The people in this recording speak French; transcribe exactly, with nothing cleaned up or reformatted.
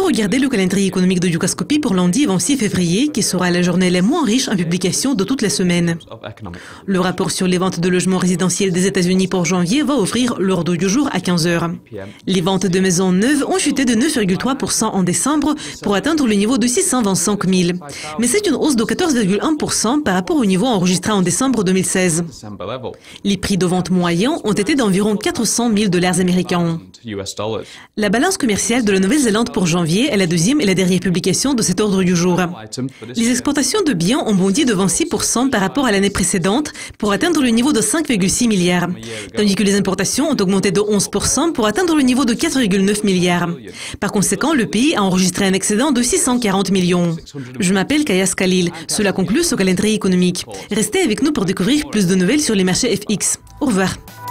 regarder le calendrier économique de Dukascopy pour lundi vingt-six février, qui sera la journée la moins riche en publications de toute la semaine. Le rapport sur les ventes de logements résidentiels des États-Unis pour janvier va offrir l'ordre du jour à quinze heures. Les ventes de maisons neuves ont chuté de neuf virgule trois pour cent en décembre pour atteindre le niveau de six cent vingt-cinq mille. Mais c'est une hausse de quatorze virgule un pour cent par rapport au niveau enregistré en décembre deux mille seize. Les prix de vente moyens ont été d'environ quatre cent mille dollars américains. La balance commerciale de la Nouvelle-Zélande pour janvier est la deuxième et la dernière publication de cet ordre du jour. Les exportations de biens ont bondi de vingt-six pour cent par rapport à l'année précédente pour atteindre le niveau de cinq virgule six milliards, tandis que les importations ont augmenté de onze pour cent pour atteindre le niveau de quatre virgule neuf milliards. Par conséquent, le pays a enregistré un excédent de six cent quarante millions. Je m'appelle Kayas Khalil. Cela conclut ce calendrier économique. Restez avec nous pour découvrir plus de nouvelles sur les marchés F X. Au revoir.